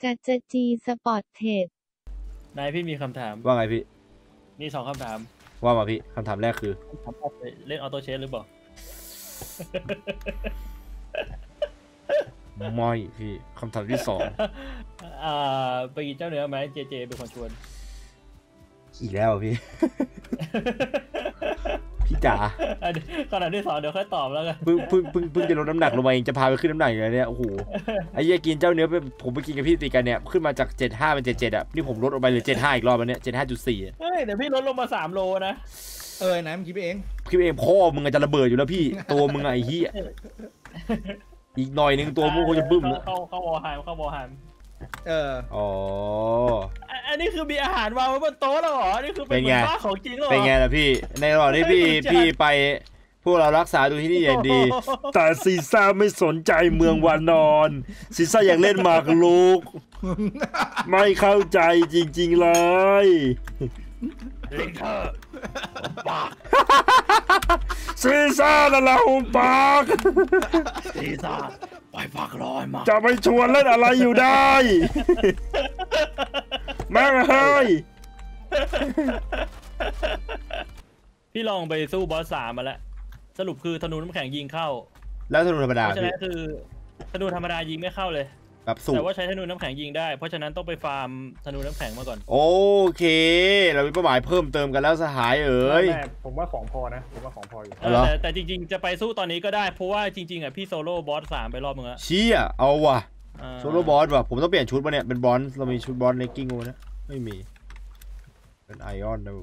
กัจจีสปอร์ตเทรดนายพี่มีคำถามว่าไงพี่มี2คำถามว่ามาพี่คำถามแรกคือเล่นออโต้เชสหรือเปล่าไม่พี่คำถามที่2 ไปกินเจ้าเนื้อไหมเจเป็นคนชวนอีกแล้วพี่พี่จ๋าขนาดที่2เดี๋ยวค่อยตอบแล้วกันเพิ่งจะลดน้ำหนักลงมาเองจะพาไปขึ้นน้ำหนักอย่างเนี้ยโอ้โหไอ้เหี้ยกินเจ้าเนื้อผมไปกินกับพี่ติกันเนี่ยขึ้นมาจาก75เป็น77อ่ะนี่ผมลดลงไปเหลือ75อีกรอบแล้วเนี่ย75.4 เฮ้ยเดี๋ยวพี่ลดลงมา3 โลนะไหนมึงคิดเองพ่อมึงจะระเบิดอยู่แล้วพี่ตัวมึงไอ้เหี้ยอีกหน่อยนึงตัวมึงคงจะบึ้มเข้าวอลไฮม์อ๋ออันนี้คือมีอาหารวางไว้บนโต๊ะแล้วเหรอนี่คือเป็นบ้าของจริงเหรอเป็นไงล่ะพี่ในระหว่างที่พี่ไปพวกเรารักษาดูที่นี่อย่างดีแต่ซีซ่าไม่สนใจเมืองวานอนซีซ่าอยากเล่นหมากรุกไม่เข้าใจจริงๆเลยลิงเธอปากซีซ่านั่นแหละหุบปากซีซ่าไปพักร้อนมาจะไปชวนเล่นอะไรอยู่ได้แม่งเฮ้ยพี่ลองไปสู้บอส3มาแล้วสรุปคือธนูน้ำแข็งยิงเข้าแล้วธนูธรรมดาเพราะฉะนั้นคือธนูธรรมดายิงไม่เข้าเลยแต่ว่าใช้ธนูน้ำแข็งยิงได้เพราะฉะนั้นต้องไปฟาร์มธนูน้ำแข็งมาก่อนโอเคเรามีเป้าหมายเพิ่มเติมกันแล้วสหายผมว่าของพอนะผมว่าของพออยู่แต่จริงๆจะไปสู้ตอนนี้ก็ได้เพราะว่าจริงๆอ่ะพี่โซโล่บอส3ไปรอบนึงแล้วเชี่ยเอาว่ะโซโล่บอสว่ะผมต้องเปลี่ยนชุดป่ะเนี่ยเป็นบอลเรามีชุดบอลเลกกิ้งโอ้นะไม่มีเป็นไอออนนะ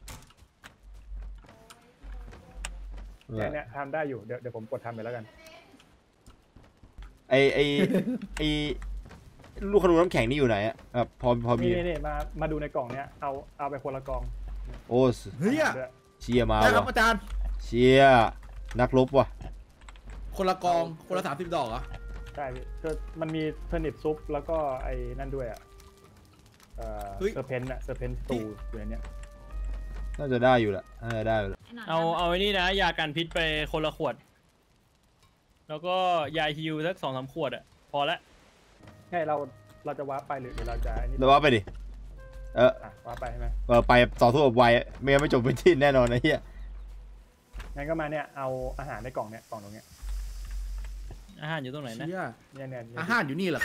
เนี่ยทำได้อยู่เดี๋ยวผมกดทำไปแล้วกันไอลูกขนุนน้ำแข็งนี่อยู่ไหนอ่ะพอมีนี่มาดูในกล่องเนี้ยเอาไปคนละกล่องโอ้เฮ้ยเชียมาว่ะอาจารย์เชียนักรบว่ะคนละกองคนละ30 ดอกเหรอใช่ก็มันมีเทอร์นิปซุปแล้วก็ไอ้นั่นด้วยอ่ะเซอร์เพนตูอยู่ในเนี้ยน่าจะได้อยู่แหละน่าจะได้เอาไอ้นี่นะยากันพิษไปคนละขวดแล้วก็ยาฮิวสัก2-3 ขวดอ่ะพอละใช่เราจะวาร์ปไปหรือเราจะเราวาร์ปไปดิวาร์ปไปใช่ไหมไปต่อสู้กับไวไม่จบเป็นที่แน่นอนนะเฮียงั้นก็มาเนี่ยเอาอาหารในกล่องเนี้ยกล่องตรงเนี้ยอาหารอยู่ตรงไหนนะเนี่ยอาหารอยู่นี่เหรอ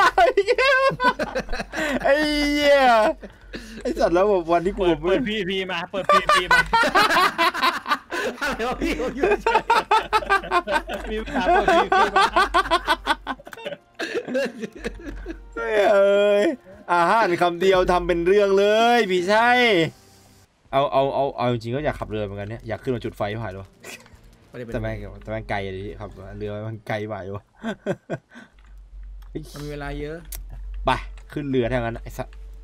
ไอ้เหี้ยไอ้สัตว์แล้วแบบวันที่กูเปิดพีมาเปิดพีมาอะไรวะพี่อยู่มีปัญหาเปิดพีมาอาหารคำเดียวทำเป็นเรื่องเลยพี่ใช่เอาจริงๆก็อยากขับเรือเหมือนกันเนี่ยอยากขึ้นมาจุดไฟผ่านหรอแต่แม่งไกลเลยที่ขับเรือมันไกลไปวะมันมีเวลาเยอะไปขึ้นเรือทั้งนั้นไอ้สัส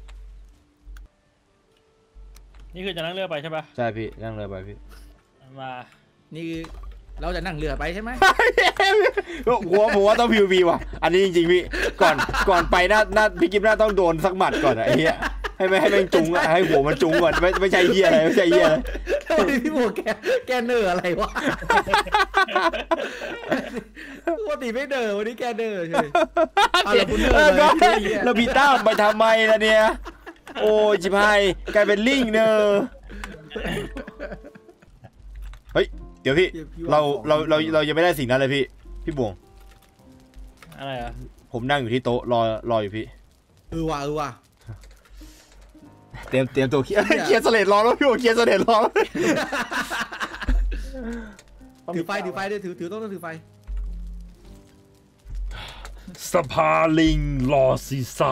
นี่คือจะนั่งเรือไปใช่ปะใช่พี่นั่งเรือไปพี่มานี่เราจะนั่งเรือไปใช่ไหมผมว่าต้องPVPว่ะอันนี้จริงๆพี่ก่อนไปหน้าพี่กิ๊บหน้าต้องโดนสักหมัดก่อนไอ้เหี้ยให้แม่งจุงให้หัวมันจุงก่อนไม่ใช่เหี้ยอะไรไม่ใช่เหี้ยอะไรพี่โมแกเนอร์อะไรวะปกติไม่เนอร์วันนี้แกเนอร์ใช่เราพี่ต้าไปทำไมล่ะเนี่ยโอ้ยจิพายกลายเป็นลิงเนอร์เฮ้ยเดี๋ยวพี่เรายังไม่ได้สิ่งนั้นเลยพี่บวงอะไรอ่ะผมนั่งอยู่ที่โต๊ะรออยู่พี่ว่ะเตรียมตัวเคลียร์เสลดรอแล้วพี่บวงเคลียร์เสลดรอถือไฟด้วยถือต้องถือไฟสภาลิงรอซีซ่า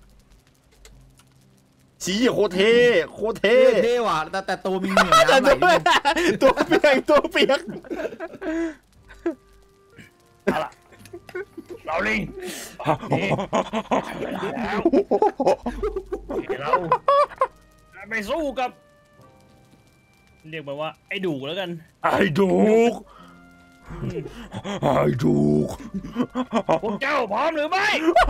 สีโคเท่ว่ะแต่ตัวมีเหนียวน้ำไหลตัวเปียกอะไรเราลิงเราไปสู้กับเรียกมันว่าไอ้ดูแล้วกันไอ้ดูพวกเจ้าพร้อมหรือไม่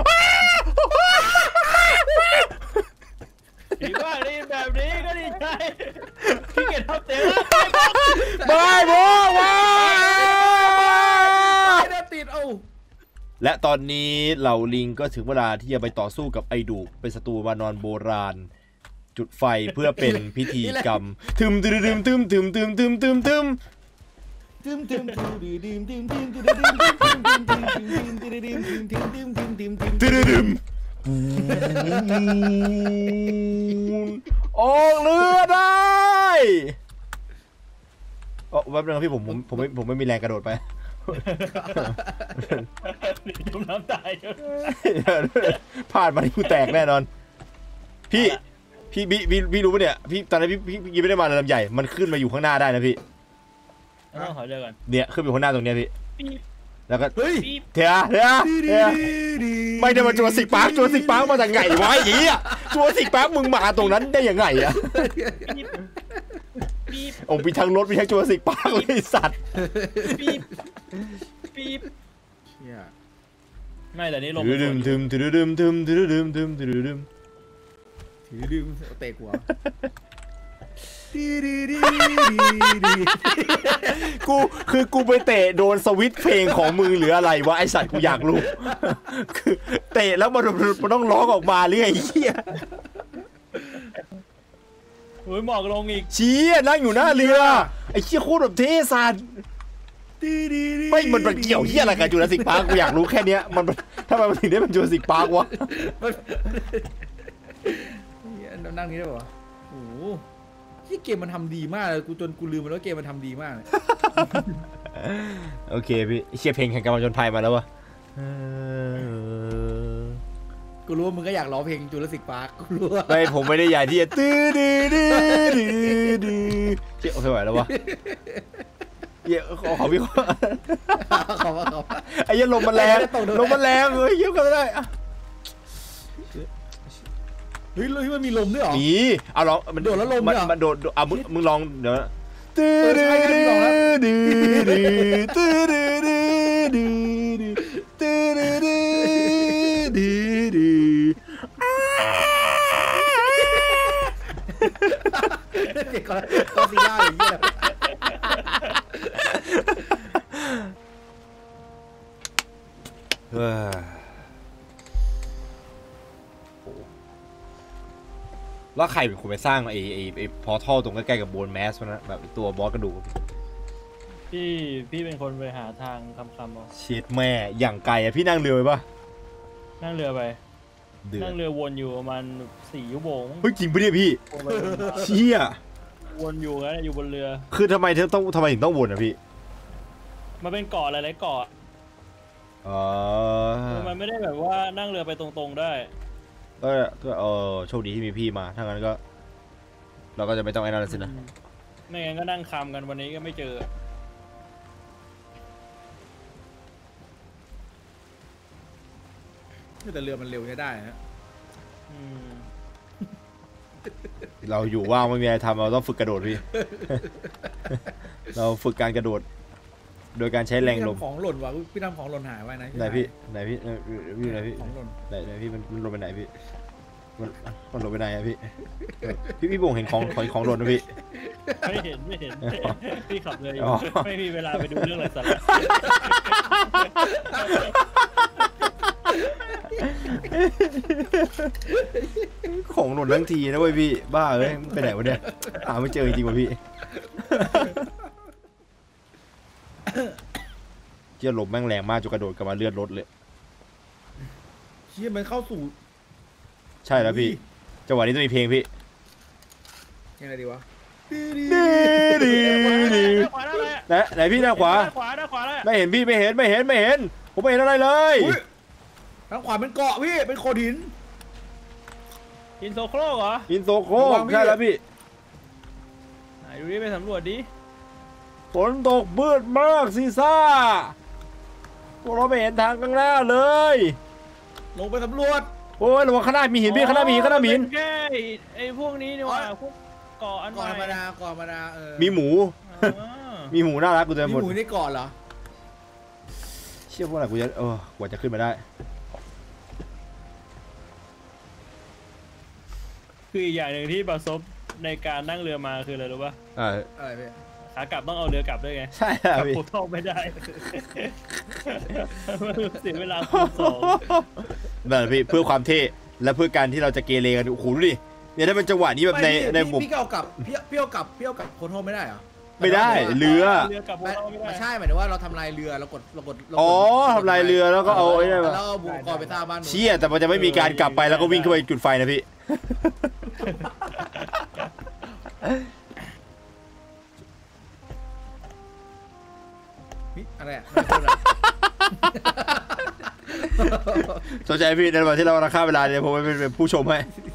ดีว่าดีแบบนี้ก็ดีใจพี่เกียรติทำเต็มบายได้ติดและตอนนี้เหล่าลิงก็ถึงเวลาที่จะไปต่อสู้กับไอดูกเป็นศัตรูวานอนโบราณ จุดไฟเพื่อเป็นพิธีกรรมทึมตึมตึมตึมตึมตึมตึมตึมตึมออกเรือได้อ๋อแป๊บนึงพี่ผมไม่มีแรงกระโดดไปจุ่มน้ำตายพลาดมาที่กูแตกแน่นอนพี่รู้ปะเนี่ยพี่ตอนนั้นพี่ยังไม่ได้มาลำใหญ่มันขึ้นมาอยู่ข้างหน้าได้นะพี่ต้องขอเจอก่อนเนี่ยขึ้นอยู่ข้างหน้าตรงเนี้ยพี่แล้วก็เฮ้ยเทียไม่ได้มาจูราสสิกพาร์คมาจากไงวะอย่างเงี้ยจูราสสิกพาร์คมึงมาตรงนั้นได้ยังไงอะโอ้มีทั้งรถมีทั้งจูราสสิกพาร์คเลยสัตว์ไม่แต่นี่ลงถือเตะหัวกูไปเตะโดนสวิตช์เพลงของมึงหรืออะไรวะไอสัตว์กูอยากรู้คือเตะแล้วมันต้องร้องออกมาหรือไอ้เหี้ยโอ้ยหมอกลงอีกชี้นั่งอยู่หน้าเรือไอ้เหี้ยโคตรแบบเท่สัตว์ไม่มันเกี่ยวเหี้ยอะไรกับจูราสสิกพาร์คกูอยากรู้แค่เนี้ยมันทำไมมันถึงได้เป็นจูราสสิกพาร์ควะนั่งนี้ได้ป่ะโอ้โหที่เกมมันทำดีมากเลยจนกูลืมไปแล้วเกมมันทำดีมากเลยโอเคพี่เชียร์เพลงแข่งกันมาจนภัยมาแล้ววะกูรู้ว่ามึงก็อยากร้องเพลงจูราสสิกพาร์คกูรู้ว่าไม่ผมไม่ได้อยากที่จะตื้อเชี่ยโอเคไหวแล้ววะเยอะขอพี่ขอไอ้ยันลมมันแรงเฮ้ยเยอะกันไม่ได้เฮ้ยมันมีลมด้วยหรอมีเอาลองมันโดดแล้วลมเนี่ยมันโดดเอามึงลองเดี๋ยวเด็กก็ซีล่าอย่างเงี้ยแล้วใครเป็นคนไปสร้างไอ้พอทัลตรงใกล้ๆกับโบนแมสนะแบบตัวบอสกระดูกพี่เป็นคนไปหาทางคำเอาเช็ดแม่อย่างไกลอะพี่นั่งเรือไปปะนั่งเรือไปนั่งเรือวนอยู่ประมาณ4 ชั่วโมงเฮ้ยจริงปะเนี่ยพี่เชี่ยวนอยู่นะอยู่บนเรือคือทำไมถึงต้องวนอะพี่มันเป็นเกาะหลายๆเกาะมันไม่ได้แบบว่านั่งเรือไปตรงๆได้ก็โชคดีที่มีพี่มาถ้างั้นก็เราก็จะไม่ต้องไอ้นั่นสินะไม่งั้นก็นั่งคำกันวันนี้ก็ไม่เจอแต่เรือมันเร็วได้ฮะเราอยู่ว่างไม่มีอะไรทำเราต้องฝึกกระโดดพี่เราฝึกการกระโดดโดยการใช้แรงลมของหล่นวะพี่ทำของหล่นหายไว้ไหนพี่ของหล่นไหนพี่มันหล่นไปไหนพี่มันหล่นไปไหนอะพี่บ่งเห็นของหล่นนะพี่ไม่เห็นพี่ขับเลยไม่มีเวลาไปดูเรื่องอะไรสักของหล่นทั้งทีนะเว้ยพี่บ้าเลยไปไหนวะเนี่ยหาไม่เจอจริงวะพี่เชี่ยลมแม่งแรงมากจนกระโดดกลับมาเลือดรถเลยเชี่ยมันเข้าสู่ใช่แล้วพี่จังหวะนี้ต้องมีเพลงพี่ยังไงดีวะไหนพี่ด้านขวาไม่เห็นพี่ไม่เห็นผมไม่เห็นอะไรเลยทางขวาเป็นเกาะพี่เป็นโขดหินอินโซโครกเหรออินโซโครกใช่แล้วพี่ไหนดูดิไปสำรวจดิฝนตกมืดมากซีซ่าพวกเราไม่เห็นทางข้างหน้าเลยลงไปสำรวจโอ้ยระวังข้างหน้ามีหินพี่ข้างหน้ามีหินแค่ไอ้พวกนี้นี่ว่าพวกเกาะอันใหม่ธรรมดามีหมูน่ารักกูจะหมดมีหมูนี่เกาะเหรอเชื่อพวกอะไรกูจะกว่าจะขึ้นมาได้คืออีกอย่างหนึ่งที่ประสบในการนั่งเรือมาคืออะไรรู้ป่ะอะไรพี่ขากลับต้องเอาเรือกลับด้วยไงใช่คกรับลับพี่โพท่อไม่ได้ เสียเวลาคูณ 2 แบบพี่เพื่อความเท่และเพื่อการที่เราจะเกเรกันโอ้โหดูดิเนี่ยถ้าเป็นจังหวะนี้แบบในผมพี่ก็เอากลับพี่เอากลับโคโทไม่ได้เหรอไม่ได้เรือเรือกลับโพท่อไม่ได้ไม่ใช่หมายถึงว่าเราทำลายเรือเรากดอ๋อทำลายเรือแล้วก็เอาไอ้นี่มาแล้วเอาบุกกรไปสร้างบ้านเชี่ยแต่มันจะไม่มีการกลับไปแล้วก็วิ่งเข้าไปจุดไฟนะพี่อะไรอ่ะสนใจพี่ในวันที่เราราคาเวลาเนี่ยผมเป็นผู้ชมให้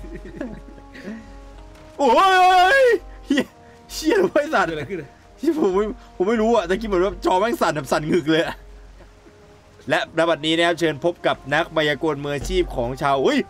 โอ้ยเชี่ยไม่สั่นเกิดอะไรขึ้นที่ผมไม่รู้อ่ะแต่คิดเหมือนว่าจอแม่งสั่นแบบสั่นงึกเลยและณบัดนี้นะครับเชิญพบกับนักมายากลมืออาชีพของชาวเฮ้ย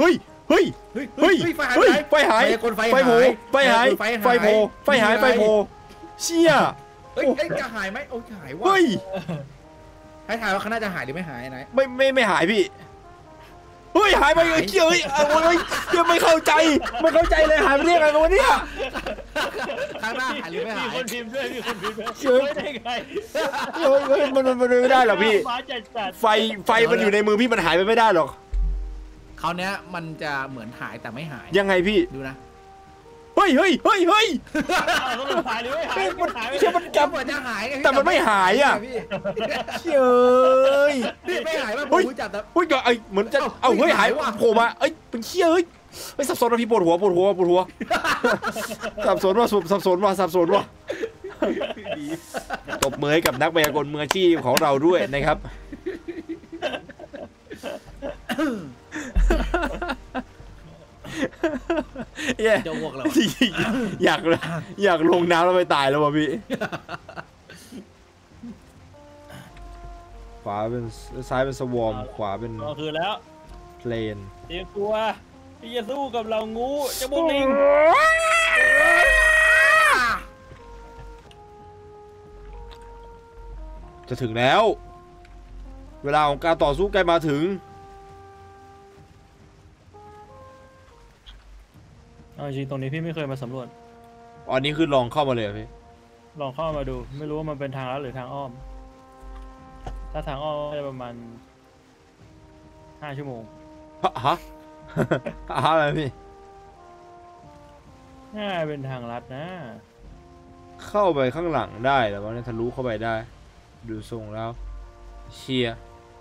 ไฟหายไฟโผไฟหายไฟโผไฟหายไฟโผเชี่ยเฮ้ยจะหายไหมโอ้ยหายว่ะเฮ้ยให้ถ่ายว่าเขาน่าจะหายหรือไม่หายไหนไม่หายพี่เฮ้ยหายไปเลยเชี่ยเฮ้ยโอ้ยเชี่ยไม่เข้าใจเลยหายไปได้ไงวะเนี่ยข้างหน้าหายหรือไม่หายมีคนพิมพ์ด้วยไม่ได้ไงเฮ้ยมันไม่ได้หรอกพี่มาจัดไฟมันอยู่ในมือพี่มันหายไปไม่ได้หรอกคราวนี้มันจะเหมือนหายแต่ไม่หายยังไงพี่ดูนะเฮ้ยต้องหายหรือไม่หายมันหายเชี่ยมันกลับเหมือนจะหายแต่มันไม่หายอ่ะพี่เชี่ยเอ้ยไม่หายป่ะผมจับแต่เฮ้ยก็ไอเหมือนจะเอาเฮ้ยหายโผล่มาเอ้ยเป็นเชี่ยเฮ้ยสับสนนะพี่ปวดหัวสับสนว่ะตบมือให้กับนักมายากลมืออาชีพของเราด้วยนะครับจะวกเราอยากลงน้ำแล้วไปตายแล้วว่ะพี่ขวาเป็นซ้ายเป็นสวอมขวาเป็นก็คือแล้วเพลนเตรียมตัวที่จะสู้กับเรางูเจ้าพวกลิงจะถึงแล้วเวลาของการต่อสู้ใกล้มาถึงจริงตรงนี้พี่ไม่เคยมาสำรวจอันนี้คือลองเข้ามาเลยพี่ลองเข้ามาดูไม่รู้ว่ามันเป็นทางลัดหรือทางอ้อม ถ้าทางอ้อมก็จะประมาณ5 ชั่วโมงฮะ อะไรพี่น่าเป็นทางลัดนะเข้าไปข้างหลังได้แต่ว่าเนี่ยทะลุเข้าไปได้ดูทรงแล้วเชีย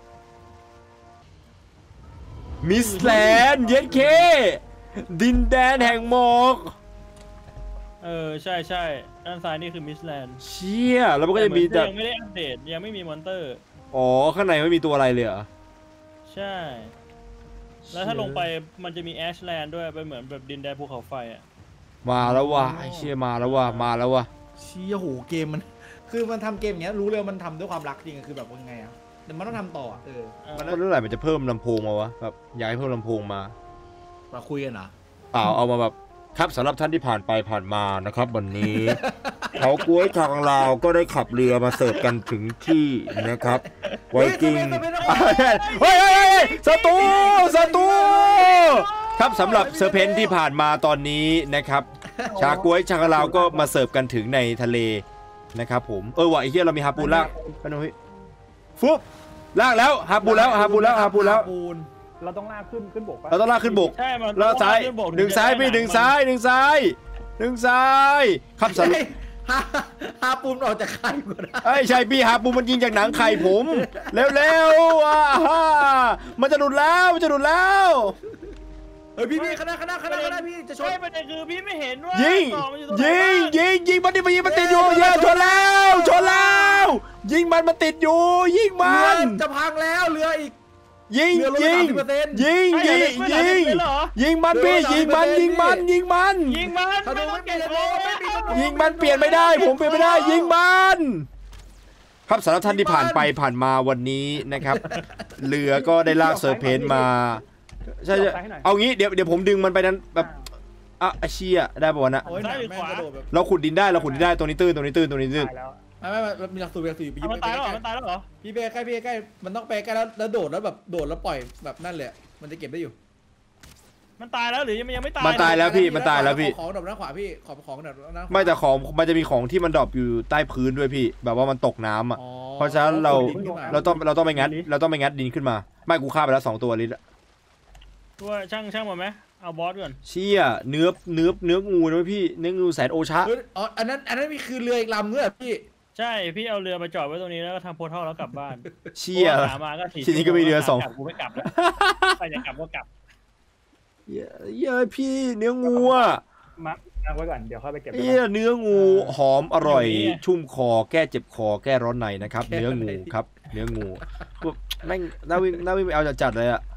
มิสแลนด์เย็ดเคดินแดนแห่งหมอกใช่ด้านซ้ายนี่คือมิสแลนด์เชี่ยแล้วมันก็จะมีแต่ยังไม่ได้อัปเดตยังไม่มีมอนเตอร์อ๋อข้างในไม่มีตัวอะไรเลยเหรอใช่ แล้วถ้าลงไปมันจะมีแอชแลนด์ด้วยเป็นเหมือนแบบดินแดนภูเขาไฟอ่ะมาแล้วว่ะไอ้เชี่ยมาแล้วว่ะเชี่ยโหเกมมันคือมันทำเกมอย่างเงี้ยรู้เลยมันทำด้วยความรักจริงคือแบบว่าไงอ่ะแต่มันต้องทำต่อมันเมื่อไหร่มันจะเพิ่มลำโพงมาวะแบบอยากให้เพิ่มลำโพงมามาคุยกันเหรอเปล่าเอามาแบบครับสำหรับท่านที่ผ่านไปผ่านมานะครับวันนี้ เขากล้วยทางลาวก็ได้ขับเรือมาเสิร์ฟกันถึงที่นะครับไวกิ้งเฮ้ยศัตรูครับสำหรับเซอร์เพนที่ผ่านมาตอนนี้นะครับชากล้วยชางลาวก็มาเสิร์ฟกันถึงในทะเลนะครับผมว่ะไอ้เหี้ยเรามีฮาปูนลากกันหน่อยฟุ๊บลากแล้วฮาปูนแล้วเราต้องลากขึ้นบกปะเราต้องลากขึ้นบกใช่มันแล้วซ้ายขึ้นบกดึงซ้ายพี่ดึงซ้ายครับสำหรับฮาปูนออกจากไข่ก่อนนะไอ้ใช่พี่ฮาปูมันยิงจากหนังไข่ผมเร็วมันจะหลุดแล้วเฮ้ยพี่ข้างหน้าพี่จะชนใช่ประเด็นคือพี่ไม่เห็นว่ายิงกล่อมันอยู่ตรงไหนยิงมันติดอยู่เย้ชนแล้วยิงมันติดอยู่ยิงมัเรือน จะพังแล้วเรืออีกยิงเรือลดยิงมันพี่ยิงมันยิงมันถ้าดูไม่เปลี่ยนเลยไม่มีกระยิงมันเปลี่ยนไม่ได้ผมเปลี่ยนไม่ได้ยิงมันครับสำหรับท่านที่ผ่านไปผ่านมาวันนี้นะครับเรือก็ได้ลากเซอร์เพนมาใช่เอางี้เดี๋ยวผมดึงมันไปนั้นแบบไอ้เชี่ยได้ป่าวนะโอ้ยแม่งกระโดดแบบเราขุดดินได้ตรงนี้ตื้นตายแล้วไม่มีหลักสูตรไปมันตายแล้วเหรอพี่เบใกล้มันต้องไปใกล้แล้วโดดแล้วแบบโดดแล้วปล่อยแบบนั่นเลยมันจะเก็บได้อยู่มันตายแล้วหรือยังไม่ตายมันตายแล้วพี่มันตายแล้วพี่ของดอกด้านขวาพี่ขอบของดอกด้านขวาไม่แต่ของมันจะมีของที่มันดรอปอยู่ใต้พื้นด้วยพี่ แบบว่ามันตกน้ำอ่ะ เพราะฉะนั้นเราต้องไปงัดดินขึ้นมา ไม่กูฆ่าไปแล้ว2 ตัวลิศตัวช่างหมดไหมเอาบอสก่อนเชี่ยเนื้องูนะพี่เนื้องูแสนโอชะอ๋ออันนั้นมีคือเรืออีกลำด้วยพี่ใช่พี่เอาเรือมาจอดไว้ตรงนี้แล้วก็ทำโพทัลแล้วกลับบ้านเชี่ยหามาก็ทีนี้ก็มีเรือ2 กูไม่กลับแล้วใครจะกลับก็กลับเย้ยพี่เนื้องูอ่ะมาไว้ก่อนเดี๋ยวค่อยไปเก็บเเนื้องูหอมอร่อย ชุ่มคอแก้เจ็บคอแก้ร้อนในนะครับ เนื้องูครับ เนื้องูแม่งน่าวิ่งไปเอาจัดเลยอ่ะ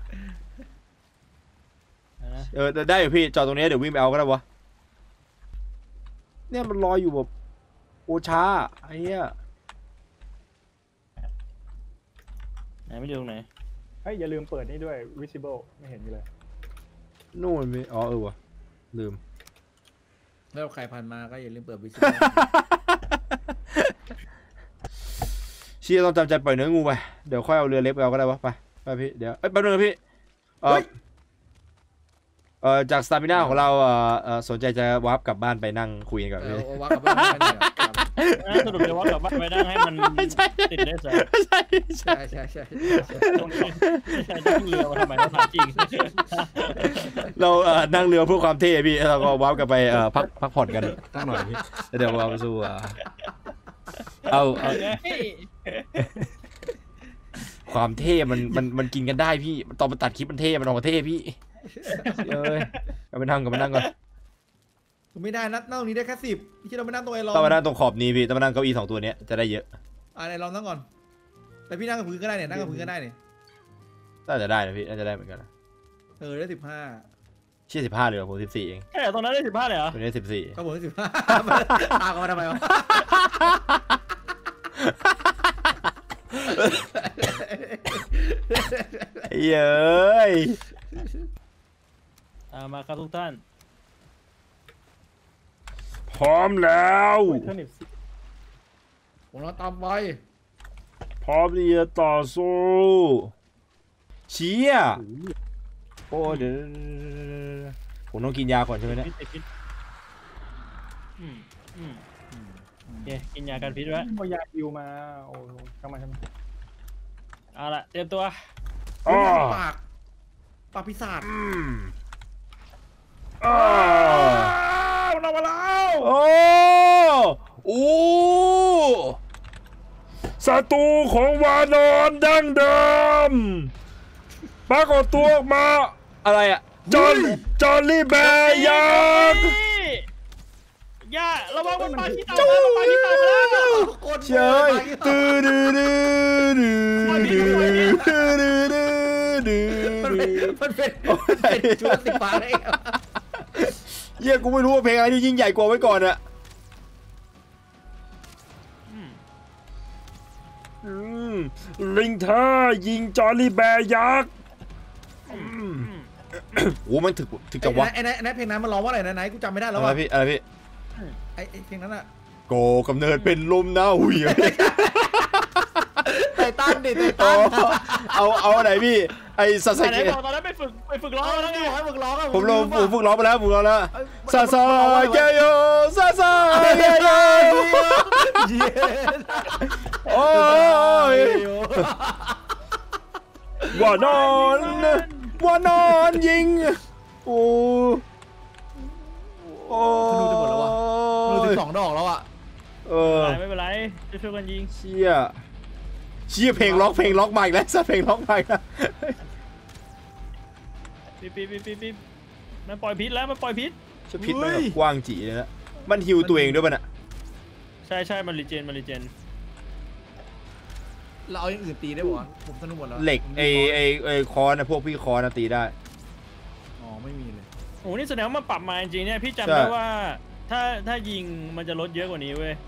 ได้อยู่พี่จอดตรงนี้เดี๋ยววิ่งไปเอาก็ได้วะเนี่ยมันลอยอยู่แบบโอชาไอ้เหี้ยไหนไม่อยู่ตรงไหนเฮ้ยอย่าลืมเปิดนี่ด้วย visible ไม่เห็นอยู่เลยนู่นมีอ๋อวะลืมแล้วใครผ่านมาก็อย่าลืมเปิดวิชเชี่ยต้องจำใจปล่อยเนื้องูไปเดี๋ยวค่อยเอาเรือเล็กไปเอาก็ได้วะไปพี่เดี๋ยวแป๊บนึงนะพี่จากสตามิน่าของเราสนใจจะวาร์ปกลับบ้านไปนั่งคุยกันก่อนพี่ว่ากลับบ้านไม่ได้เนี่ยสรุปเลยว่ากลับบ้านไปนั่งให้มันติดได้สิใช่ตรงนี้ต้องเรือมาทำไมเราถามจริงเรานั่งเรือเพื่อความเท่พี่เราก็วาร์ปกลับไปพักผ่อนกันตั้งหน่อยพี่เดี๋ยวเราไปสู้เอาความเท่มันกินกันได้พี่ตอนมาตัดคลิปมันเท่มันออกมาเท่พี่เอ้ยกลับไปนั่งก่อนไม่ได้นัดนั่งตรงนี้ได้แค่10พี่เราไม่นั่งตรงไอ้รอต้องมานั่งตรงขอบนี้พี่ต้องมานั่งเก้าอี้2 ตัวนี้จะได้เยอะไอ้รอนั่งก่อนแต่พี่นั่งกับพื้นก็ได้เนี่ยนั่งกับพื้นก็ได้เนี่ยน่าจะได้นะพี่น่าจะได้เหมือนกันนะได้15 เชี่ย15เลยผม14เองแค่ตรงนั้นได้15เลยเหรอตัวนี้14 ก็ผมได้15ตามกันมาทำไมวะเย้ยมาครับทุกท่านพร้อมแล้วเทอร์นิปผมเราตามไปพร้อมที่จะต่อสู้เชี่ยโอ้เดี๋ยวผมต้องกินยาก่อนใช่ไหมเนี่ยพิษโอเคกินยากันพิษไว้เอายาฮิวมาโอ้ช่างมันเอาละเตรียมตัวปากปีศาจเรามาแล้วโอ้ศัตรูของวานอนดั้งเดิมปรากฏตัวออกมาอะไรอ่ะจอห์นลี่แบร์ยักษ์ย่าระวังมันปลาที่ตายแล้วปลาที่ตายไปแล้วเชยตื้อดื้อดื้อดื้อดื้อดื้อดื้อมันเป็นชุดสีฟ้าเลยเยี่ยกูไม่รู้ว่าเพลงอะไรที่ยิ่งใหญ่กว่าไว้ก่อนอะลิงท่ายิงจอห์นลี่แบร์ยักษ์โอ้มันถึงจังหวะไอ้นายเพลงนั้นมันร้องว่าอะไรนะนายกูจำไม่ได้แล้วอะไรว่ะพี่อะไรพี่ไอ้เพลงนั้นอะโกกำเนิดเป็นลมหน้าหุยไททันดิไททันเอาไหนพี่ไอ้ซาซาไหนเกะบอกตอนนั้นไปฝึกร้องแล้วไงให้มึงร้องอะผมฝึกร้องไปแล้วซาซาเกโยซาซาเกโยโอ้ยว่านอนยิงโอ้โอ้มือ12 ดอกแล้วอะไม่เป็นไรช่วยกันยิงเชี่ยเพลงล็อกมาอีกแล้วซะเพลงล็อกมาอีกแล้วปิ๊บมันปล่อยพิษแล้วมันปล่อยพิษจะพิษมันแบบกว้างจีเลยนะมันฮิวตัวเองด้วยป่ะน่ะใช่มันรีเจนเราเอาอย่างอื่นตีได้ป่ะผมสนุกหมดแล้วเหล็กไอคอนนะพวกพี่คอนตีได้อ๋อไม่มีเลยโอ้นี่แสดงว่ามันปรับมาจริงเนี่ยพี่จำได้ว่าถ้ายิงมันจะลดเยอะกว่านี้เว้ย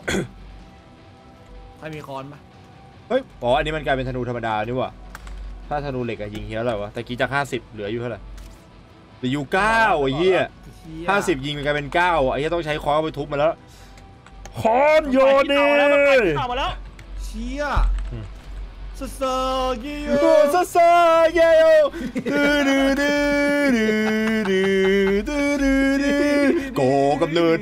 ใครมีคอนปะเฮ้ยอ๋ออันนี้มันกลายเป็นธนูธรรมดานี่ว่ะถ้าธนูเหล็กอะยิงเฮียอะไรวะแต่กี้จาก50เหลืออยู่เท่าไหร่เหลืออยู่9ไอ้เหี้ย50ยิงมันกลายเป็น9ไอ้เหี้ยต้องใช้ค้อนไปทุบมันแล้วคอนโยนีมาแล้วเชี่ยซาเกโยซาซาเกโยดื้อ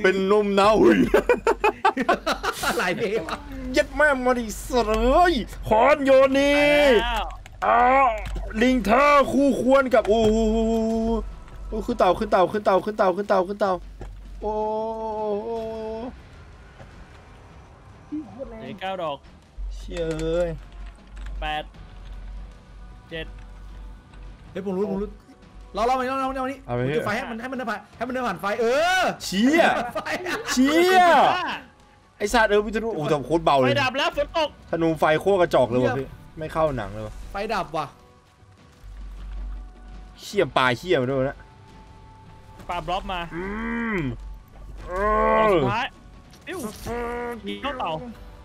เป็นนมหนาวหุยหลายเพลงวะยัดแม่มาดิสัตว์เอ้ยขอนโยนนี่แล้วอ้าวลิงท่าคู่ควรกับโอ้โหขึ้นเต่าขึ้นเต่าขึ้นเต่าขึ้นเต่าขึ้นเต่าขึ้นเต่าโอ้เหลือ9 ดอกเชี่ยเอ้ย 8 7 เฮ้ยผมรู้เรามานี่เอาไปจุเถดไฟอะให้มันเดินผ่านไฟเชี่ยไฟเชี่ยไอ้สัตว์วิทยุโอ้โหโคตรเบาไฟเลยดับแล้วฝนตกธนูไฟโคตรกระจอกเลยว่ะพี่ไม่เข้าหนังเลยวะไฟดับว่ะเชี่ยปลาเชี่ยมาด้วยนะปาบล็อบมาเอดอกอสุดท้ายปิ้วยิงเข้าเต่า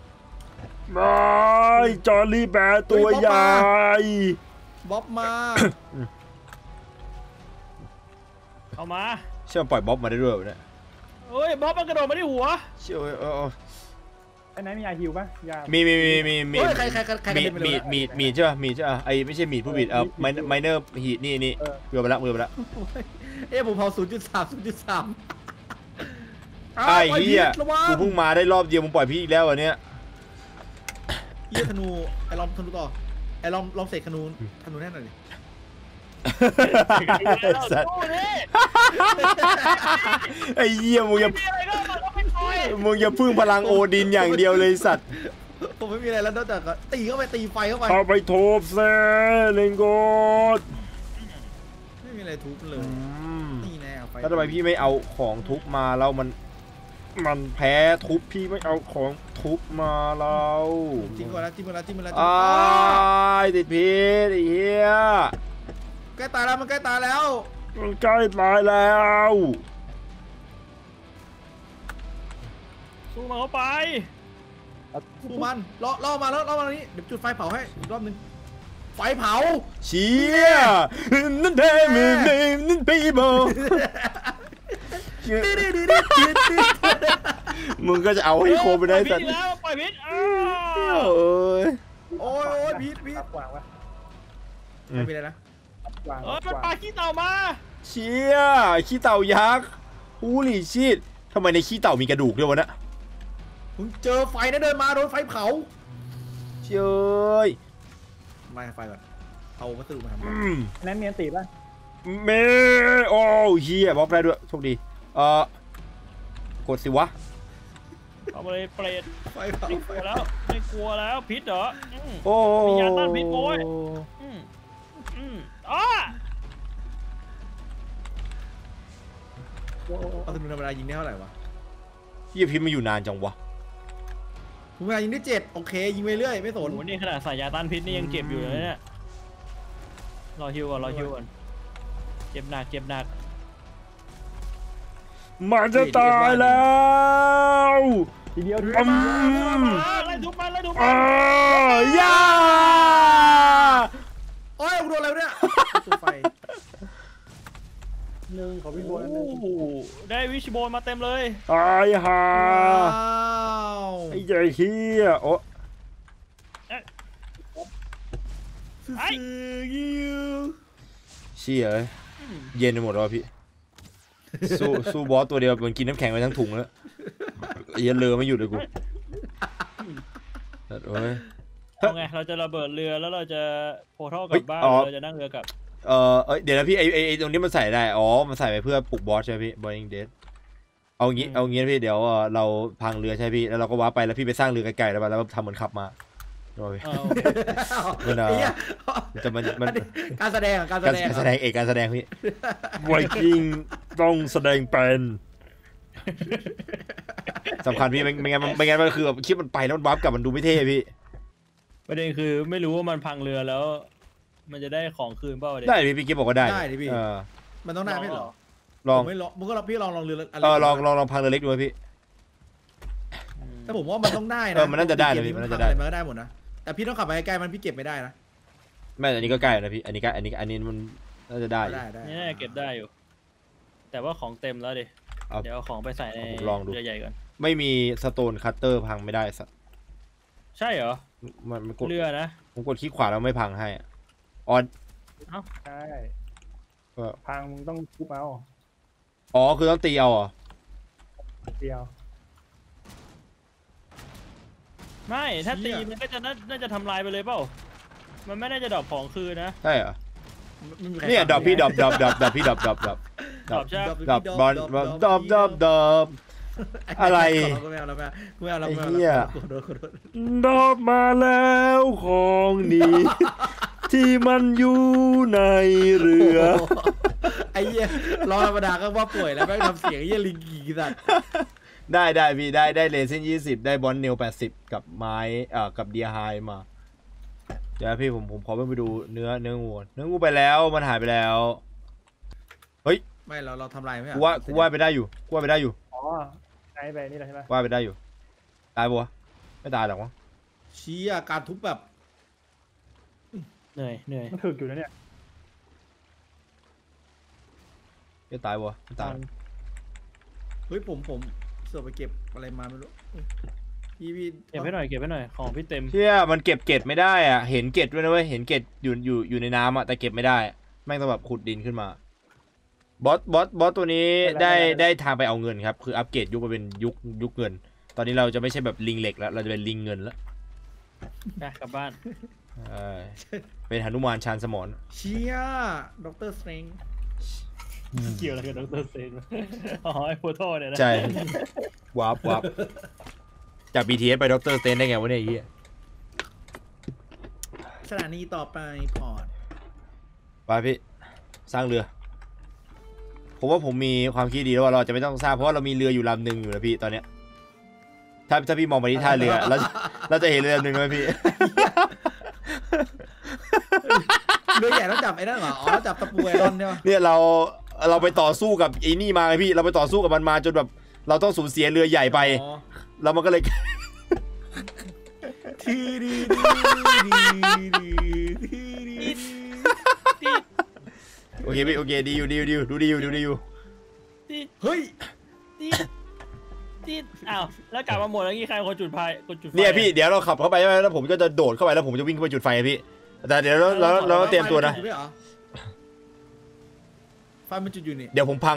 ไม่จอร์ลี่แบร์ตัวใหญ่บ๊อบมาเข้ามาเชื่อปล่อยบ๊อบมาได้ด้วยวะเนี่ยเฮ้ยบ๊อบมันกระโดดมาที่หัวเชื่อไอ้ไหนมียาฮิวป่ะยามีเฮ้ยใครกระเด็นไปเลยมีใช่ป่ะมีใช่ป่ะไอ้ไม่ใช่มีดผู้บิดไมเนอร์ฮีทนี่เรือไปละผมเผา 0.3 ไอ้เหี้ยระวังกูเพิ่งมาได้รอบเดียวมึงปล่อยพี่อีกแล้ววันเนี้ยเหี้ยธนูไอ้ลองธนูต่อไอ้ลองเสกธนูแน่นหน่อยดิสัตว์โอ้นี่ไอ้เหี้ยมึงอย่ามีอะไรก็มาต้องไปคอยมึงอย่าพึ่งพลังโอดินอย่างเดียวเลยสัตว์ผมไม่มีอะไรแล้วนอกจากตีเข้าไปตีไฟเข้าไปเข้าไปโทบเซเลงโกดไม่มีอะไรทุบเลยนี่แน่เอาไฟแล้วทำไมพี่ไม่เอาของทุบมาแล้วมันแพ้ทุบพี่ไม่เอาของทุบมาเราจิ้มก่อนแล้วจิ้มก่อนแล้วจิ้มก่อนแล้วอ้ายติดพิษไอ้เหี้ยใกล้ตายแล้วมันใกล้ตายแล้วมันใกล้ตายแล้วสู้มาเข้าไปสู้มันล่อมาแล้วล่อมานี้เดี๋ยวจุดไฟเผาให้อีกรอบนึงไฟเผาเชี่ยนั่นเดมินั่นปีโบมึงก็จะเอาให้โคไปได้สัตว์ปล่อยพิษแล้วโอ้ยโอ้ยพีทรับกวางวะไม่มีอะไรนะรับกวางมันปาขี้เต่ามาเชี่ยขี้เต่ายักษ์ฮูลี่ชิตทำไมในขี้เต่ามีกระดูกด้วยวะเนี่ยมึงเจอไฟนะเดินมาโดนไฟเผาเชี่ยไม่ไฟก่อนเอาวัสดุมาทำนั้นเมียนตีป่ะเมโอ้เฮียบล็อกได้ด้วยโชคดีกดสิวะเอาไปเลยเปรตไฟเผาไม่กลัวแล้วไม่กลัวแล้วพิษเหรอโอ้มียาต้านพิษโว้ยอ้าเอาธนูธรรมดายิงได้เท่าไหร่วะเฮียพิษมาอยู่นานจังวะธรรมดายิงได้7โอเคยิงไปเรื่อยไม่สโอ้นโหนี่ขนาดใส่ยาต้านพิษนี่ยังเจ็บอยู่เลยเนี่ยรอฮิวก่อนเจ็บหนักมันจะตายแล้วทีเดียวไล่ทุบมันยาโอ้ยกูโดนอะไรเนี่ยจุดไฟหนึ่งขอพี่บัวโอ้หนึ่งโหได้วิชโบนมาเต็มเลยตายห่าว้าวไอ้ใหญ่เฮียโอ้ไอ้เชี่ยเย็นไปหมดแล้วพี่สู้บอสตัวเดียวมันกินน้ำแข็งไปทั้งถุงแล้วเย็นเลอไม่หยุดเลยกูโอ้ยเอาไงเราจะระเบิดเรือแล้วเราจะโพทัลกลับบ้านเราจะนั่งเรือกลับเดี๋ยวนะพี่ไอตรงนี้มันใส่ได้มันใส่ไปเพื่อปลุกบอสใช่ไหมพี่ Boiling Dead เอางี้พี่เดี๋ยวเราพังเรือใช่พี่แล้วเราก็ว้าไปแล้วพี่ไปสร้างเรือไกลๆแล้วทำเหมือนขับมาโอ้ยมันการแสดงการแสดงพี่ไวกิ้งต้องแสดงเป็นสำคัญพี่ไม่งั้นมันคือแบบคลิปมันไปแล้วมันวาร์ปกลับมันดูไม่เท่พี่ประเด็นคือไม่รู้ว่ามันพังเรือแล้ว มันจะได้ของคืนเปล่าเด็กได้พี่กิ๊บบอกว่าได้ได้ดิพี่มันต้องได้ไม่หรอลองไม่ลองมึงก็พี่ลองเรือลองพังเรือเล็กดูพี่แต่ผมว่ามันต้องได้นะมันน่าจะได้เลยมันน่าจะได้มันก็ได้หมดนะแต่พี่ต้องขับไปใกล้ๆมันพี่เก็บไม่ได้นะแม่อันนี้ก็ใกล้นะพี่อันนี้มันน่าจะได้นี่เก็บได้อยู่ แต่ว่าของเต็มแล้วดิเดี๋ยวเอาของไปใส่ในเรือใหญ่ก่อนไม่มีสโตนคัตเตอร์พังไม่ได้สักใช่เหรอมันกดเรือนะผมกดคลิกขวาแล้วไม่พังให้ใช่พังมึงต้องทุบเอาคือต้องตีเอาเหรอเดียวไม่ถ้าตีมันก็จะน่าจะทำลายไปเลยเปล่ามันไม่น่าจะดรอปของคืนนะใช่เหรอไม่มีใครเนี่ยดรอปพี่ดรอปพี่ดรอปดรอปใช่ไหมดรอปบอลดรอปอะไรไม่เอาแล้วไม่เอาแล้วไอ้ไม่เอาเหี้ยขอโทษดรอปมาแล้วของดีที่มันอยู่ในเรือไอ้เหี้ยรอธรรมดาก็ว่าป่วยแล้วแม่งทำเสียงไอ้เหี้ยลิงกี่สัตว์ได้พี่ได้เลเซน20ได้บอลเนล80กับไม้กับเดียไฮมาเดี๋ยวพี่ผมขอไปดูเนื้องูไปแล้วมันหายไปแล้วเฮ้ยไม่เราทำลายไหมกูว่าไปได้อยู่อ๋อไอ้ไปนี่แหละใช่ไหมว่าไปได้อยู่ตายปะวะไม่ตายหรอกวะชี้อาการทุบแบบเหนื่อยมันถึกอยู่นะเนี่ยไม่ตายปะวะไม่ตายเฮ้ยผมเสือไปเก็บอะไรมาไม่รู้พี่เก็บให้หน่อยของพี่เต็มเชี่ยมันเก็บเกล็ดไม่ได้อ่ะเห็นเกล็ดด้วยนะเว้ยเห็นเกล็ดอยู่ในน้ำอ่ะแต่เก็บไม่ได้แม่งต้องแบบขุดดินขึ้นมาบอสตัวนี้ได้ทางไปเอาเงินครับคืออัปเกรดยุคมาเป็นยุคเงิน ตอนนี้เราจะไม่ใช่แบบลิงเหล็กแล้วเราจะเป็นลิงเงินแล้วนะกลับบ้านเป็นหนุมานชาญสมรเชียดรสเตรนเกี่ยวอะไรกับดรเซนอ๋อไอ้โฟโต้เนี่ยนะใช่ วาร์ปจาก BTS ไปดรสเตนได้ไงวะเนี่ยไอ้เหี้ยสถานีต่อไปพอร์ตไปพี่สร้างเรือผมว่าผมมีความคิดดีแล้วว่าเราจะไม่ต้องสร้างเพราะว่าเรามีเรืออยู่ลำหนึ่งอยู่นะพี่ตอนเนี้ยถ้าพี่มองไปที่ท่าเรือเราจะเห็นเรือลำหนึ่งไหมพี่เรือใหญ่ต้องจับไอ้นั่นเหรออ๋อจับตะปูไอรอนใช่ไหมเนี่ยเราไปต่อสู้กับไอ้นี่มาไงพี่เราไปต่อสู้กับมันมาจนแบบเราต้องสูญเสียเรือใหญ่ไปแล้วมันก็เลย โอเคพี่โอเคดีอยู่ดูดีอยู่เฮ้ยที่อ้าวแล้วกลับมาหมดแล้วงี้ใครคนจุดไฟเนี่ยพี่เดี๋ยวเราขับเข้าไปใช่ไหมแล้วผมก็จะโดดเข้าไปแล้วผมจะวิ่งเข้าไปจุดไฟพี่แต่เดี๋ยวเราเตรียมตัวนะไฟมันจุดอยู่นี่เดี๋ยวผมพัง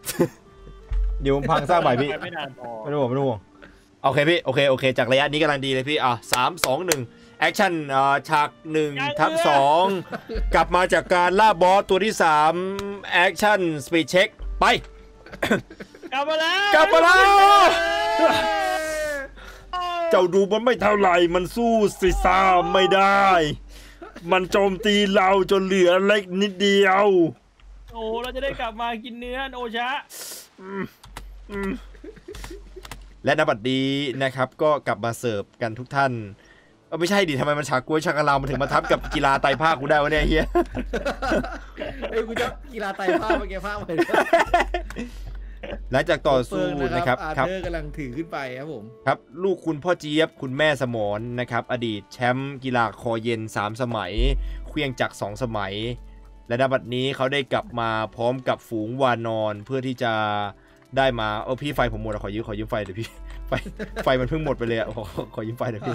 สร้างใหม่พี่ไม่นานพอไม่ต้องห่วงโอเคพี่โอเคจากระยะนี้กำลังดีเลยพี่3 2 1แอคชั่นฉาก1ทับ2กลับมาจากการล่าบอสตัวที่3แอคชั่นสปีดเช็คไปกลับมาแล้วเจ้าดูมันไม่เท่าไหร่มันสู้ซิซ่าไม่ได้ มันโจมตีเราจนเหลือเล็กนิดเดียวโอ้เราจะได้กลับมากินเนื้อโอชะและณบัดนี้นะครับก็กลับมาเสิร์ฟกันทุกท่านไม่ใช่ดิทำไมมันฉากกล้วยฉากกะลามันถึงมาทับกับกีฬาไตรภาคกูได้วะเนี่ยเฮียเอ้ยกูจะกีฬาไต่ผ้าไปเก็บผ้าไปหลังจากต่อสู้นะครับอาเธอร์กำลังถือขึ้นไปครับผมครับลูกคุณพ่อเจี๊ยบคุณแม่สมรนะครับอดีตแชมป์กีฬาคอเย็น3 สมัยเครื่องจักร2 สมัยและณบัดนี้เขาได้กลับมาพร้อมกับฝูงวานอนเพื่อที่จะได้มาพี่ไฟผมหมดขอยืมไฟเดี๋ยวพี่ไฟมันเพิ่งหมดไปเลยขอยืมไฟเดี๋ยวพี่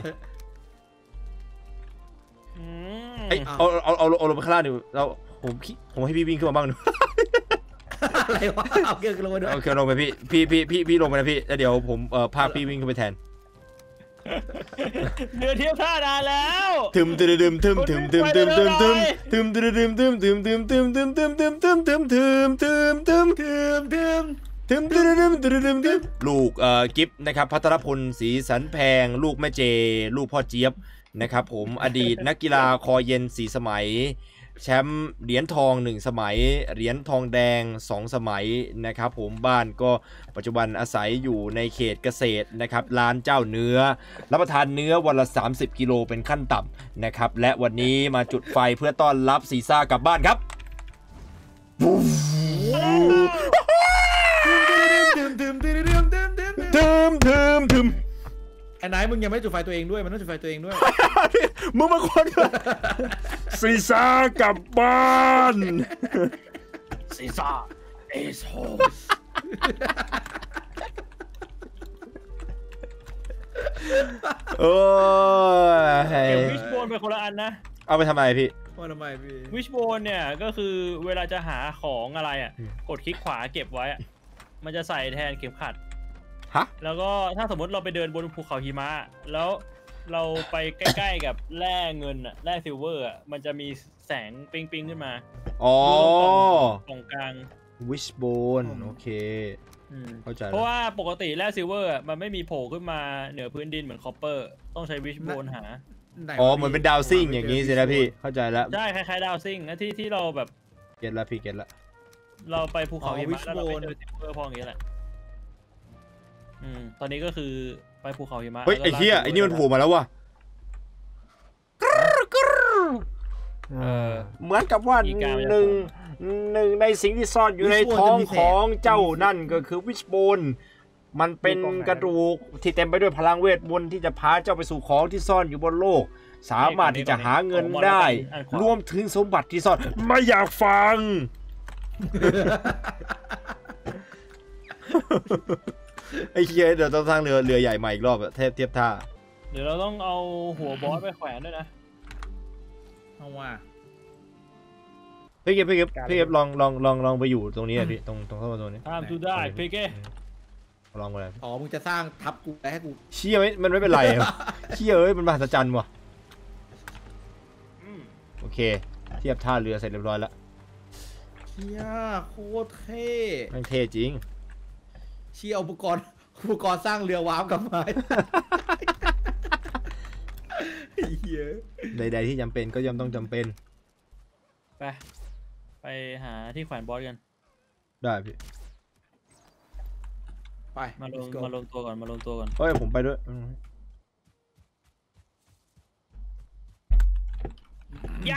เอาลงไปข้างล่างดิเราผมให้พี่วิ่งขึ้นมาบ้างหนูอะไรวะเอาเกลือลงมาด้วยโอเคลงไปพี่ลงไปนะพี่แล้วเดี๋ยวผมพาพี่วิ่งขึ้นไปแทนเรือเทียบท่านานแล้วทึมลูกกิฟนะครับพัทรพลศรีสันแพงลูกแม่เจลูกพ่อเจี๊ยบนะครับผมอดีตนักกีฬาคอเย็น4 สมัยแชมป์เหรียญทอง1 สมัยเหรียญทองแดง2 สมัยนะครับผมบ้านก็ปัจจุบันอาศัยอยู่ในเขตเกษตรนะครับร้านเจ้าเนื้อรับประทานเนื้อวันละ30 กิโลเป็นขั้นต่ำนะครับและวันนี้มาจุดไฟเพื่อต้อนรับซีซ่ากลับบ้านครับทึมไอ้นายมึงยังไม่จุดไฟตัวเองด้วยมันต้องจุดไฟตัวเองด้วยมึงมาคนซีซ่ากลับบ้านซีซ่า is home โอ้ยเก็บวิชโบนไปคนละอันนะเอาไปทำอะไรพี่ว่าทำไมพี่วิชโบนเนี่ยก็คือเวลาจะหาของอะไรกดคลิกขวาเก็บไว้มันจะใส่แทนเข็มขัดฮะแล้วก็ถ้าสมมติเราไปเดินบนภูเขาหิมะแล้วเราไปใกล้ๆกับแร่เงินอะแร่ซิลเวอร์อะมันจะมีแสงปิ๊งๆขึ้นมาอ๋อตรงกลางวิชโบนโอเคเข้าใจเพราะว่าปกติแร่ซิลเวอร์มันไม่มีโผล่ขึ้นมาเหนือพื้นดินเหมือนคอปเปอร์ต้องใช้วิชโบนหาอ๋อเหมือนเป็นดาวซิ่งอย่างนี้สินะพี่เข้าใจแล้วใช่คล้ายๆดาวซิ่งนะที่เราแบบเก็ตละพี่เก็ตละเราไปภูเขาหิมะแล้วเราไปเจอซิลเวอร์พออย่างนี้แหละตอนนี้ก็คือไปภูเขาหิมะเฮ้ยไอ้เหี้ยไอ้นี่มันโผล่มาแล้วว่ะเหมือนกับว่าหนึ่งในสิ่งที่ซ่อนอยู่ในท้องของเจ้านั่นก็คือวิชโบนมันเป็นกระดูกที่เต็มไปด้วยพลังเวทมนต์ที่จะพาเจ้าไปสู่ของที่ซ่อนอยู่บนโลกสามารถที่จะหาเงินได้รวมถึงสมบัติที่ซ่อนไม่อยากฟัง ไอ้เหี้ยเดี๋ยวต้องสร้างเรือใหญ่ใหม่อีกรอบอะเทียบท่าเดี๋ยวเราต้องเอาหัวบอสไปแขวนด้วยนะเอาว่าพี่เก็บลองไปอยู่ตรงนี้อะพี่ตรงเข้ามาตรงนี้ทำดูได้เพเก้ลองมาเลยอ๋อมึงจะสร้างทับกูให้กูเชี่ยมันไม่เป็นไรอะเชี่ยเอ้ยมันมหัศจรรย์ว่ะโอเคเทียบท่าเรือเสร็จเรียบร้อยแล้วเชี่ยโคตรเท่แม่งเท่จริงเชี่ยอุปกรณ์สร้างเรือวาร์ปกลับมาเหี้ยใดๆที่จำเป็นก็ย่อมต้องจำเป็นไปหาที่แขวนบอสกันได้พี่ไปมาลงตัวก่อนเฮ้ยผมไปด้วยย่า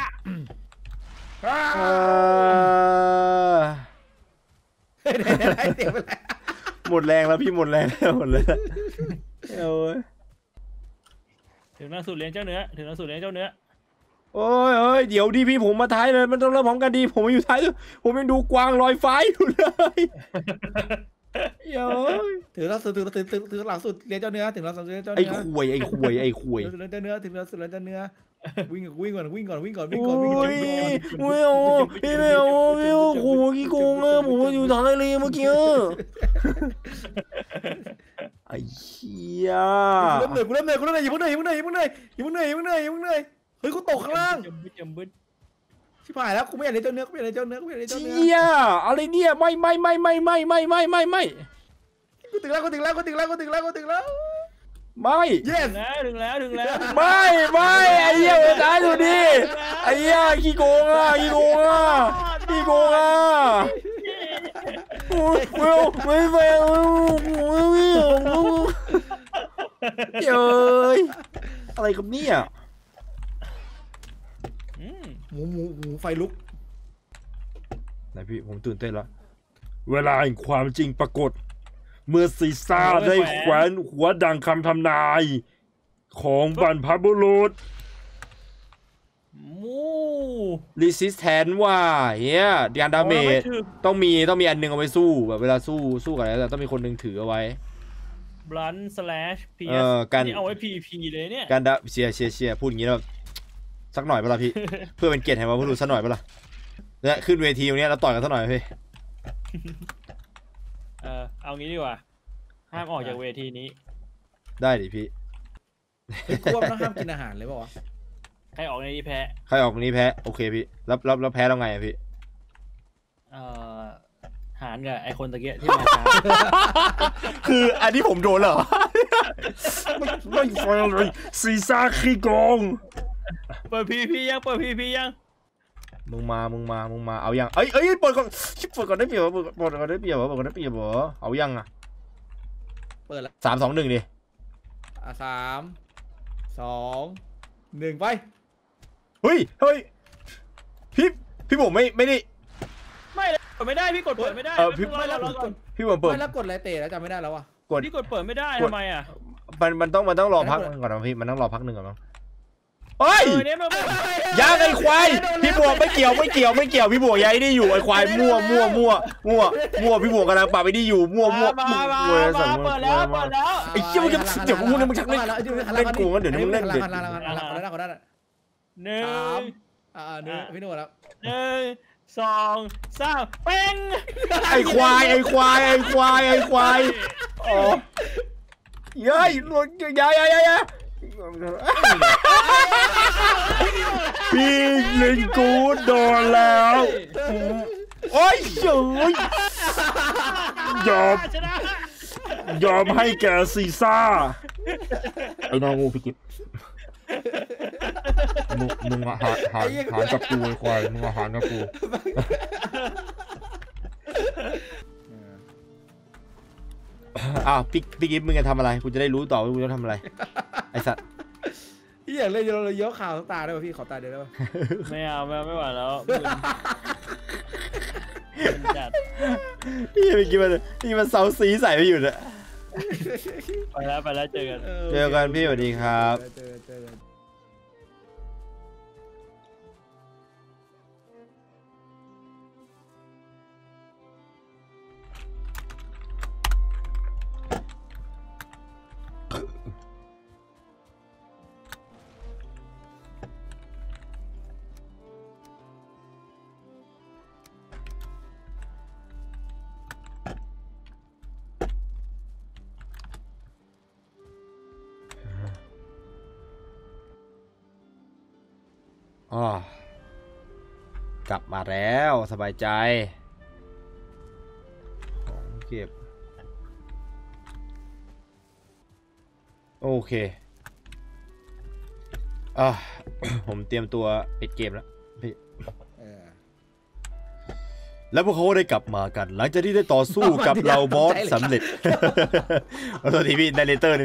เสียงไปแล้วหมดแรงแล้วพี่หมดแรงแล้วหมดเลยโอ้ยถึงหน้าสุดเลี้ยงเจ้าเนื้อโอ้ยเดี๋ยวดิพี่ผมมาท้ายเลยมันต้องเริ่มพร้อมกันดีผมมาอยู่ท้ายผมยังดูกวางลอยฟ้าอยู่เลยเย้ยถือหลังสุดเรียนเจ้าเนื้อถึงหลังสุดเรียนเจ้าไอ้เนื้อข่วยเรียนเจ้าเนื้อถึงหลังสุดเรียนเจ้าเนื้อวิ่งก่อนโอ้ยไม่เอาโอ้โหกี่โกงอะผมอยู่ท้ายเลยเมื่อกี้ไอ้เหี้ยกูเริ่มเหนื่อยอย่าเพิ่งเหนื่อยเฮ้ยกูตกข้างล่างชิบหายแล้วกูไม่อยากเรียนเจ้าเนื้อเชี่ยอะไรเนี่ยไม่กูถึงแล้วไม่ yes ถึงแล้วไม่ไอ้เหี้ยตายดูดิไอ้เหี้ยขี้โกงอ่ะไม่แฟร์เย้ยอะไรกับเนี่ยหมูไฟลุกไหนพี่ผมตื่นเต้นแล้วเวลาแห่งความจริงปรากฏเมื่อซีซ่าได้แขวนหัวดังคำทำนายของบรรพบุรุษรีสิสแทนว่าเฮียเดียนดาเมจต้องมีอันนึงเอาไว้สู้แบบเวลาสู้กันแล้วต้องมีคนนึงถือเอาไว้บลันสแลชพีการเอาไว้พีเลยเนี่ยการดาเชียร์พูดอย่างนี้แล้วสักหน่อยเปล่าพี่ เพื่อเป็นเกียรติให้บรรพบุรุษสักหน่อยเปล่าเนี่ยขึ้นเวทีตรงนี้แล้วต่อยกันสักหน่อยพี่เอางี้ดีกว่าห้ามออกจากเวทีนี้ได้ดิพี่กูว่าต้องห้ามกินอาหารเลยเปล่าวะใครออกในนี้แพ้โอเคพี่แล้วแพ้แล้วไงพี่หารกับไอคนตะเกียที่มาช้าคืออันนี้ผมโดนเหรอไม่ฟังเลยซีซ่าขี้โกงเปิดพียังมึงมาเอายังเอ้ยเปิดก่อนได้เปรียบเหรเอายังอ่ะเปิดละ 3 2 1ดิ 3 2 1ไปเฮ้ยพี่ผมไม่ได้เปิดไม่ได้พี่กดเปิดไม่ได้พี่ผมเปิดแล้วกดอะไรเตะแล้วจำไม่ได้แล้ววะพี่กดเปิดไม่ได้ทำไมอ่ะมันต้องรอพักก่อนนะพี่มันต้องรอพักหนึ่งก่อนมั้งเฮ้ยยังไอ้ควายพี่บวกไม่เกี่ยวพี่บวกยัยนี่อยู่ไอ้ควายมั่วพี่บวกกำลังปาไปนี่อยู่มั่วเปิดแล้วไอ้เชี่ยมึงจะเดี๋ยวมึงชักเล่นกูงั้นเดี๋ยวมึงเล่น 1 2 พี่โน่แล้ว 1 2 3เป้งไอ้ควายอ๋อเย้ยหลุดอย่าพี่ลิงกูโดนแล้วโอ้ยเฉยยอมให้แกซีซ่าไอ้น้องงูพี่กิ๊บมึงหารกับกูไอ้ควายมึงหารกับกูอ้าวพี่กิ๊บมึงจะทำอะไรกูจะได้รู้ต่อว่ากูจะทำอะไรไอ้สัตว์พี่อยากเล่นเราเยอะข่าวตาได้ป่ะพี่ขอตาเดียวได้ป่ะไม่เอาไม่ไหวแล้วจัดพี่เมื่อกี้มันเซาซีใส่ไปอยู่เนี่ยไปแล้วเจอกันพี่สวัสดีครับเจออกลับมาแล้วสบายใจของเก็บโอเคผมเตรียมตัวปิดเกมแล้วพี่แล้วพวกเขาได้กลับมากันหลังจากที่ได้ต่อสู้กับเราบอสสำเร็จขอโทษทีพี่นาเรเตอร์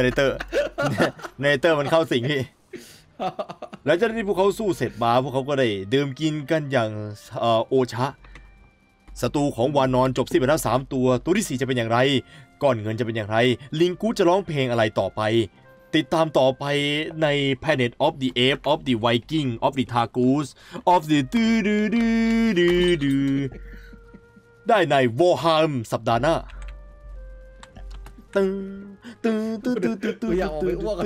มันเข้าสิงพี่หลังจากที่พวกเขาสู้เสร็จมาพวกเขาก็ได้ดื่มกินกันอย่างโอชะศัตรูของวานอนจบสิ้นไปแล้ว3ตัวที่4จะเป็นอย่างไรก้อนเงินจะเป็นอย่างไรลิงกูจะร้องเพลงอะไรต่อไปติดตามต่อไปใน Planet of the Apes of the Viking of the Targus of the ได้ใน Warhammer สัปดาห์หน้าอยากออกไปอ้วก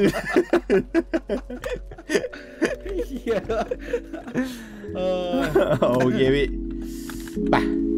โอเคพี่ไป